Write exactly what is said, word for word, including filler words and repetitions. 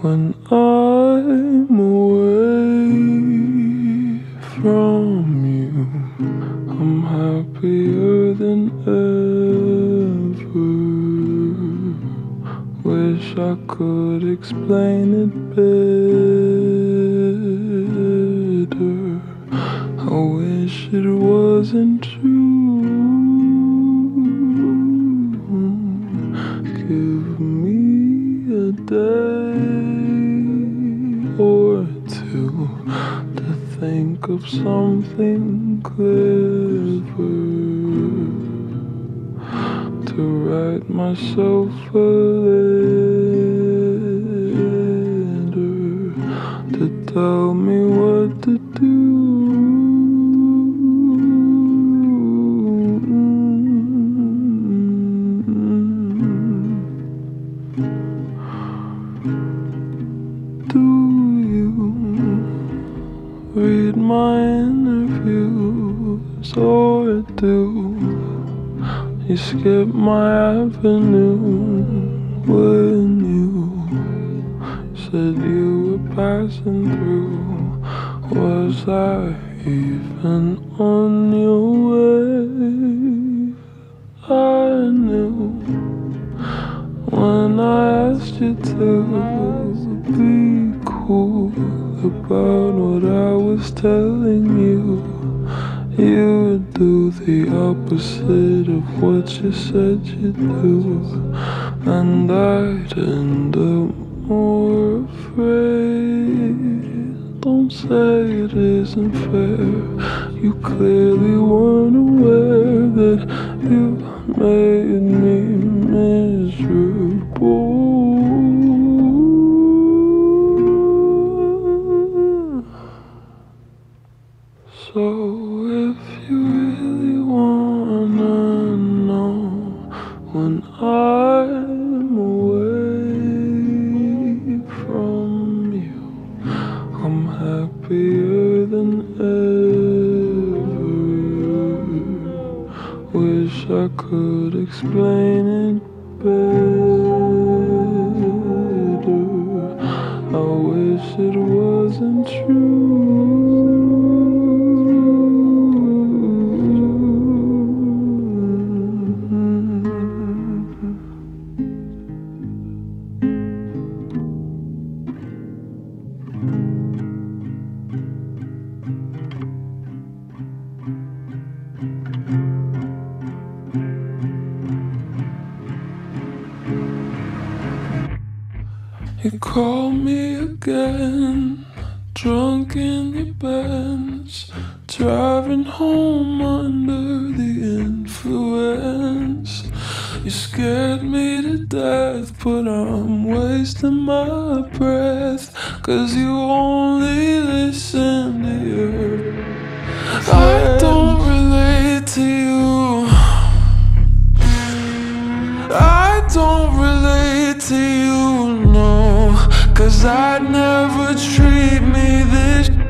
when I'm away from you. I'm happier than ever. Wish I could explain it better. I wish it wasn't true. Give me a day or two to think of something clever, to write myself a letter, to tell me what to do. Do you read my interviews, or do you skip my avenue when you said you were passing through? Was I even on your way? I knew when I asked you to be cool about what I was telling you. You would do the opposite of what you said you'd do, and I'd end up more afraid. Don't say it isn't fair. You clearly weren't aware that you made me miserable. So if you really wanna know when I'm away from you, I'm happier than ever. Wish I could explain it better. I wish it wasn't true. You call me again, drunk in your Benz, driving home under the influence. You scared me to death, but I'm wasting my breath, 'cause you only listen to your I don't relate to you. I don't relate to you, no, 'cause I'd never treat me this